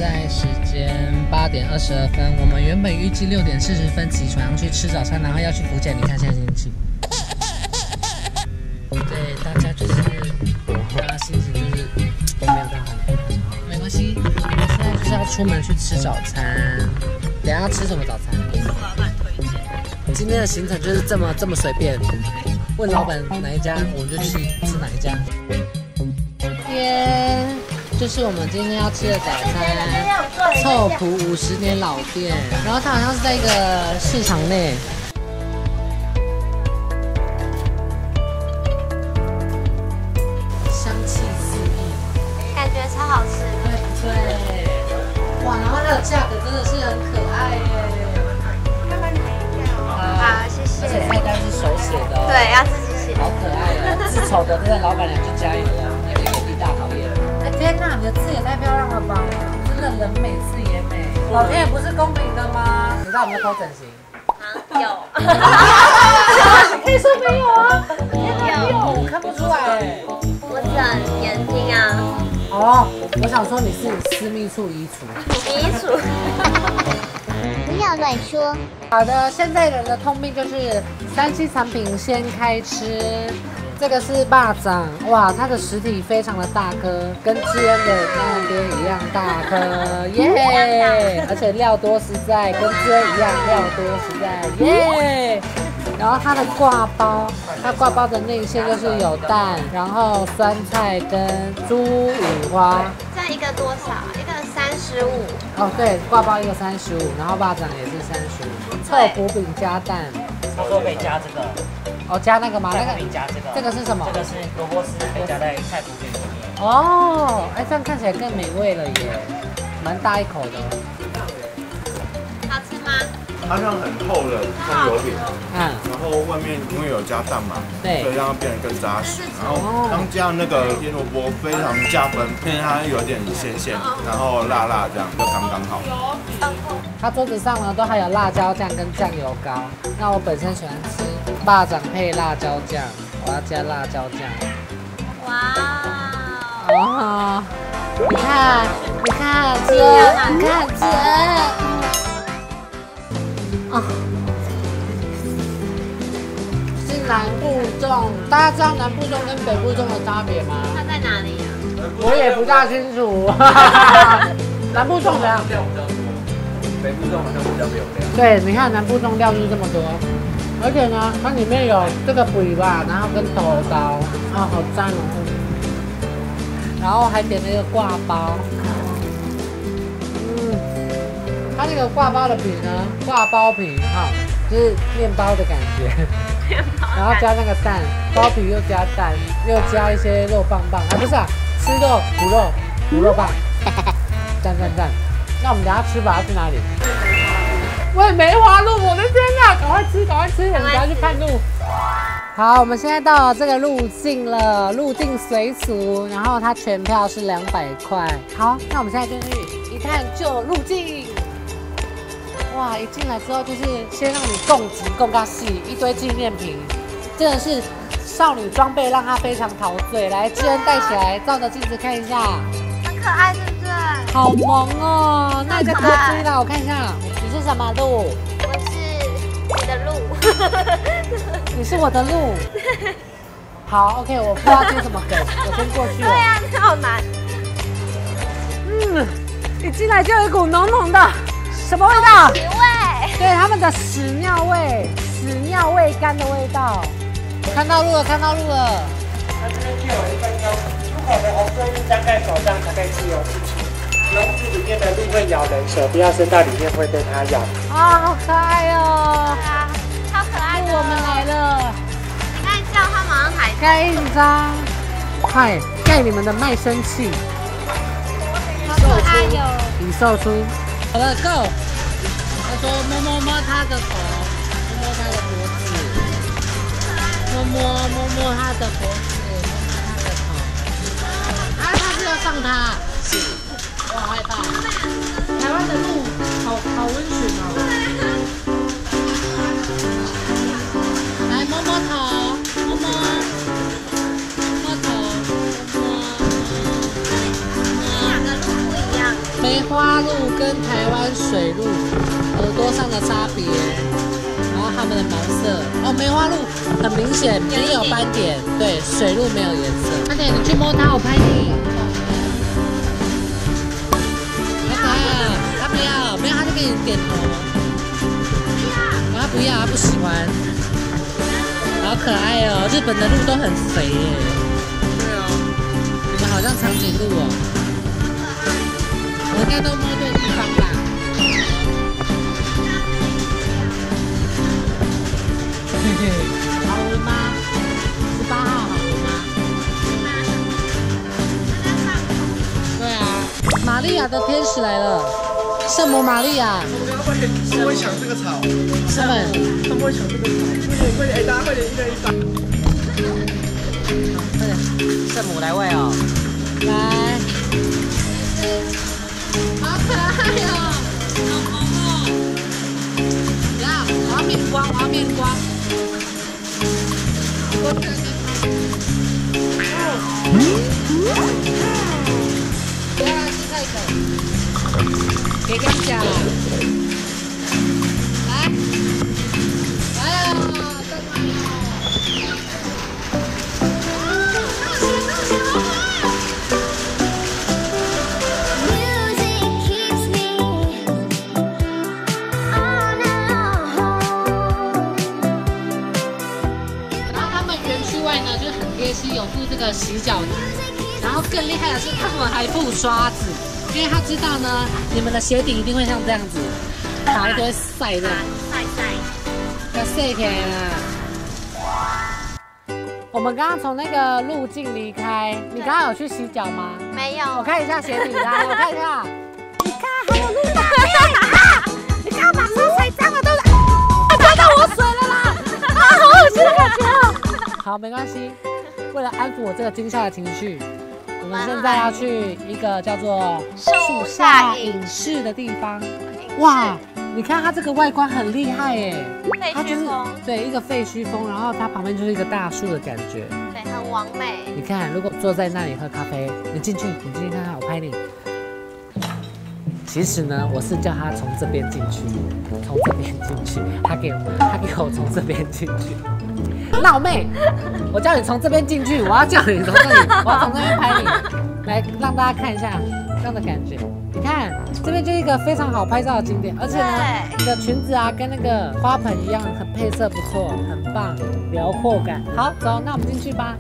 在时间8点22分，我们原本预计6点40分起床去吃早餐，然后要去福建。你看现在天气。对，大家就是大家心情就是都没有到很好，没关系。我们现在就是要出门去吃早餐。等一下要吃什么早餐？ 是我老板推荐。 今天的行程就是这么随便，问老板哪一家，我们就去吃哪一家。耶，就是我们今天要吃的早餐，臭蒲50年老店，然后它好像是在一个市场内。香气四溢， 感觉超好吃。 对，哇，然后它的价格真的是很可爱耶。 好，谢谢。 而且菜单是手写的哦。 对，要自己写。 好可爱哦！字丑的真的老板娘就加油了，那个原地大考验。哎天哪，你的字也太漂亮了吧！真的人美字也美，老天爷不是公平的吗？你知道有没有偷整形？ 有。 你可以说没有啊？有，我看不出来哎。 我整眼睛啊。 哦，我想说你是私密处移除。 移除。 不要乱说。 好的，现在人的通病就是3C产品先开吃。这个是霸掌，哇，它的实体非常的大颗，跟知恩的那边一样大颗，耶！而且料多实在，跟知恩一样料多实在，耶！然后它的挂包，它挂包的内馅就是有蛋，然后酸菜跟猪五花。 这一个多少？一个35。 哦，对，挂包一个35，然后霸掌也是35，臭蒲饼加蛋。 他说可以加这个。 哦，加那个吗？那个你加这个。 这个是什么？ 这个是萝卜丝，可以加在菜脯饼里面。 哦，哎，这样看起来更美味了耶，蛮大一口的。 好吃吗？ 它像很厚的葱油饼， 嗯， 然后外面因为有加蛋嘛， 对， 所以让它变得更扎实。然后刚加那个腌萝卜非常加分，因为它有点咸咸，然后辣辣这样就刚刚好。 它桌子上呢都还有辣椒酱跟酱油膏。那我本身喜欢吃霸掌配辣椒酱，我要加辣椒酱。 哇哦，你看，你看这，你看这，啊，是南部粽。大家知道南部粽跟北部粽的差别吗？ 它在哪里啊？ 我也不大清楚。南部粽怎样？ 料比较多，北部粽好像比较没有料。 对，你看南部粽料就是这么多，而且呢，它里面有这个尾巴，然后跟头刀，啊，好赞哦！然后还点了一个挂包，它那个挂包的皮呢，挂包皮哈，就是面包的感觉，然后加那个蛋，包皮又加蛋，又加一些肉棒棒，啊不是啊，吃肉补肉棒，赞赞赞！那我们等下吃吧，要去哪里？喂，梅花鹿，我的天哪！赶快吃，赶快吃，我们等下去看鹿。好，我们现在到了这个路径了，入境随俗，然后它全票是200块。好，那我们现在就去一探究路径。哇，一进来之后就是先让你共集共尬戏，一堆纪念品，真的是少女装备让她非常陶醉。来，知恩带起来，照着镜子看一下， 很可爱，对不对？ 好萌哦！那你再多追啦，我看一下，你是什么鹿？ 我是你的鹿。 你是我的鹿。好 ，OK， 我不知道接什么梗，我先过去了。 对啊，你好难。 一进来就有一股浓浓的什么味道？ 体味。 对，他们的屎尿味，屎尿味干的味道。看到鹿了，看到鹿了。 它这边就有一份要入口的红色是张开手这样才可以吃油自己。笼子里面的鹿会咬人，手不要伸到里面会被它咬。 啊，好可爱哦！ 对啊，超可爱的。 我们来了。 你看叫它马上抬头。 盖印章，快盖你们的卖身契。 好可爱哟。 已售出。好了 ，Go。他说摸摸他的头，摸他的脖子，摸他的脖子，摸他的头。啊，他是要上他。是。我好害怕。台湾的鹿好温驯哦。来摸摸头，摸摸头，摸。 两个鹿不一样。 梅花鹿跟台湾水鹿耳朵上的差别，然后它们的毛色哦，梅花鹿很明显也有斑点，对，水鹿没有颜色。快点，你去摸它，我拍你。好可爱啊！它不要，没有，它就给你点头。它不要，它不喜欢。好可爱哦，日本的鹿都很肥耶。对啊，你们好像长颈鹿哦。我应该都摸对地方吧。嘿嘿，好闻吗？18号好闻吗？对啊，玛利亚的天使来了，圣母玛利亚。 他们会抢这个草， 他们会抢这个草，快点，大家快点，一人一把。 快点，圣母来喂哦，来。好可爱哟、哦，好萌哦！呀，我要面光，我要面光。不要来吃这个，给两下。来，来了，再来哟！有附这个洗脚泥，然后更厉害的是他们还附刷子，因为他知道呢，你们的鞋底一定会像这样子，打一堆晒的，要晒起来啦。我们刚刚从那个路径离开，你刚刚有去洗脚吗？ 没有。 我看一下鞋底，来，我看一下，你看还有路大你看把车踩脏了，对不对？踩到我水了啦！啊，好恶心的感觉哦。好，没关系。为了安抚我这个惊吓的情绪，我们现在要去一个叫做树下影视的地方。哇，你看它这个外观很厉害耶，它就是对一个废墟风，然后它旁边就是一个大树的感觉， 对，很完美。 你看，如果坐在那里喝咖啡，你进去看看，我拍你。其实呢，我是叫他从这边进去，从这边进去，他给我从这边进去。闹妹，我叫你从这边进去，我要叫你从这里，我要从这边拍你，来让大家看一下这样的感觉。你看这边就是一个非常好拍照的景点，而且呢，你的裙子啊跟那个花盆一样，很配色不错，很棒，辽阔感。好，走，那我们进去吧。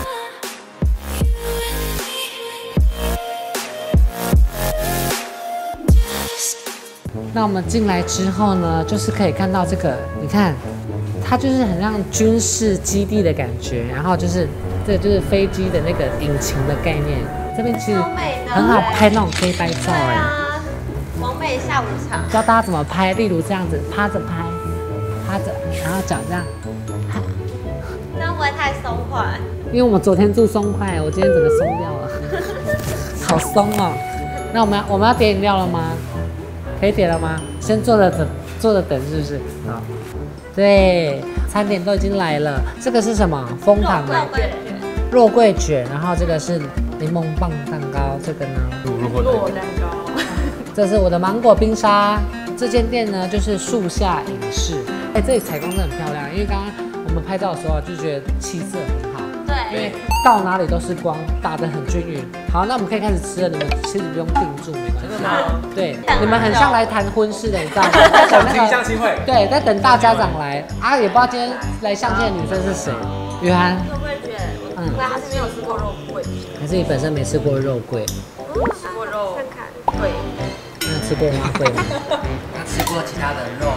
那我们进来之后呢，就是可以看到这个，你看。它就是很像军事基地的感觉，然后就是这就是飞机的那个引擎的概念。这边其实很好拍那种黑白照哎。 完美下午茶。 教大家怎么拍，例如这样子趴着拍，趴着，然后脚这样。 这样不会太松快？ 因为我们昨天住松快，我今天整个松掉了，好松哦。那我们要点饮料了吗？可以点了吗？先坐着等是不是？好。对，餐点都已经来了。这个是什么？枫糖的肉桂卷，然后这个是柠檬棒蛋糕，这个呢肉蛋糕。 这是我的芒果冰沙。这间店呢就是树下影视。哎，这里采光真的很漂亮，因为刚刚我们拍照的时候就觉得气色很好。 对， 因为到哪里都是光，打得很均匀。好，那我们可以开始吃了。你们其实不用定住，没关系。对，你们很像来谈婚事的，你知道吗？在等那个相亲会。 对，在等大家长来啊，也不知道今天来相亲的女生是谁。约翰， 肉桂卷，我还是没有吃过肉桂。 还是你本身没吃过肉桂？ 吃过肉，看看。对。 那吃过吗？桂吗？ 他吃过其他的肉。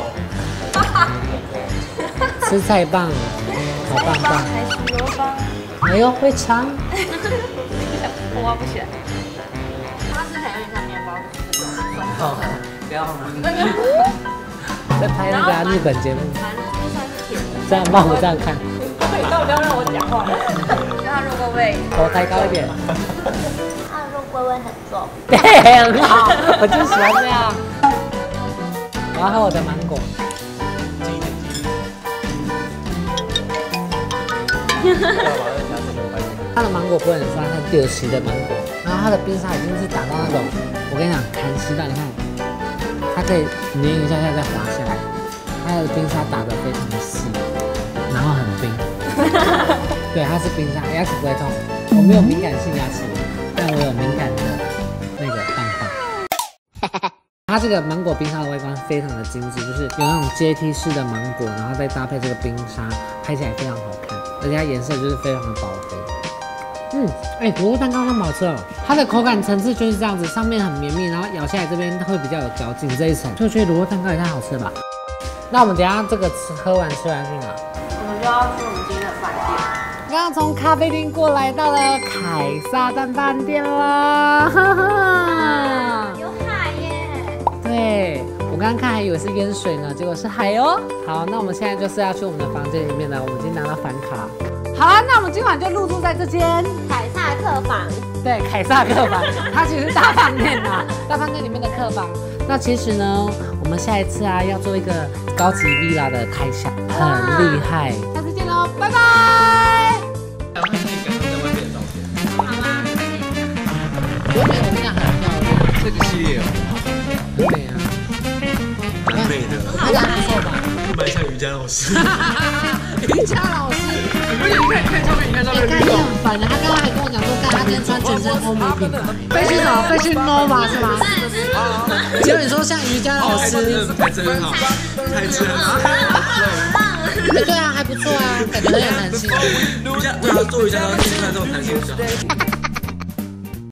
吃菜棒，好棒棒。 还是萝卜？ 哎呦，会唱。 我不选。 它是很有点像面包的。 哦，不要了。 在拍那个日本节目。 反正就算是甜的。 这样帮我这样看。 你到底要让我讲话？ 就它肉桂味。 头抬高一点。 它的肉桂味很重。 对，很好，我就喜欢这样。我要喝我的芒果。 它的芒果不会很酸，很丢席的芒果。然后它的冰沙已经是打到那种，我跟你讲，砍丝到你看，它可以粘一下下再滑下来。它的冰沙打得非常的细，然后很冰。对，它是冰沙，牙齿不会痛。我没有敏感性牙齿，但我有敏感的那个棒棒。它这个芒果冰沙的外观非常的精致，就是有那种阶梯式的芒果，然后再搭配这个冰沙，拍起来非常好看，而且它颜色就是非常的饱和。乳酪蛋糕那么好吃哦，它的口感层次就是这样子，上面很绵密，然后咬下来这边会比较有嚼劲这一层，就觉得乳酪蛋糕也太好吃了吧。那我们等一下这个喝完吃完去哪？ 我们就要去我们今天的饭店。 刚刚从咖啡厅过来到了凯撒蛋饭店啦，哈哈， 有海耶！ 对，我刚刚看还以为是淹水呢，结果是海哦。好，那我们现在就是要去我们的房间里面了，我们已经拿到房卡。好啊，那我们今晚就入住在这间凯撒客房。 对，凯撒客房，它其实是大饭店啊，大饭店里面的客房。那其实呢，我们下一次啊要做一个高级 villa 的开箱，很厉害。下次见喽，拜拜。 然后可以跟在外面的照片。 好吗？ 我跟你讲很漂亮， 这个系列哦， 很美啊， 蛮美的， 好像不错吧？ 蛮像瑜伽老师。 瑜伽老师， 看照片，你看照片。 看你很烦的，他刚刚还跟我讲说，他今天穿全身欧美品牌，飞去什么？飞去 Nova 是吗？结果你说像瑜伽老师， 太真好，太真好。 对啊，还不错啊，感觉很有弹性。 瑜伽，对啊，做瑜伽要先看这种弹性比较好。